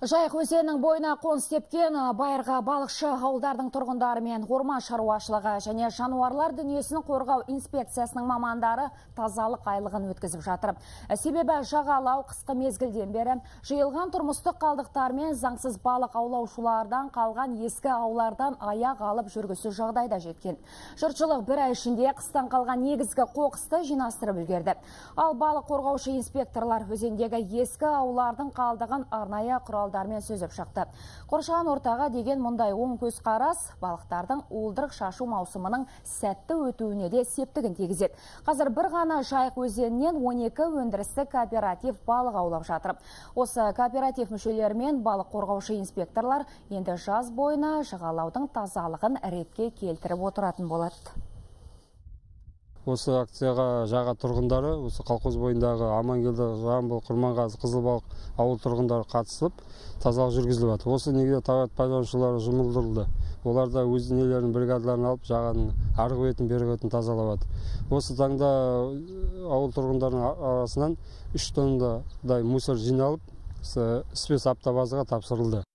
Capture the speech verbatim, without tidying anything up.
Жайық өзенінің бойына қоныс тепкен Байырғы балықшы ауылдардың тұрғындары мен орман шаруашылығы және жануарлар дүниесін қорғау инспекциясының мамандары тазалық айлығын өткізіп жатыр. Себебі жағалау қысқы мезгілден бері жиылған тұрмыстық қалдықтар мен заңсыз балық аулаушылардан қалған ескі аулардан аяқ алып жүргісі жағдайда жеткен. Жұртшылық бір ай ішінде қыстан қалған негізгі қоқысты жинастырып үлгерді. Ал балық қорғаушы инспекторлар өзендегі ескі аулардың қалдығын арнайы құрал мен сөзіп шықты. Қоршаған ортаға деген мұндай оң көзқарас балықтардың уылдырық шашу маусымының сәтті өтуіне де септігін тигізеді. Қазір бір ғана Жайық өзенінен он екі өндірістік кооператив балық аулап жатыр. Осы кооператив мүшелерімен балық қорғаушы инспекторлар енді жаз бойына жағалаудың тазалығын ретке келтіріп отыратын болады. Осы акцияға жаға тұрғындары, осы колхоз бойындағы Амангелді, Жамбыл, Құрманғазы, Қызылбалық ауыл тұрғындары қатысып, тазалық жүргізіліп жатыр. Осы негізде тағат пайдаланушылары жұмылдырылды. Олар да өз нелерінің бригадаларын алып, жағаның арғы бетін, бергі бетін тазалап жатыр. Осы таңда ауыл тұрғындарының арасынан үш тоннадай мусор жиналып, іспес автобазаға тапсырылды.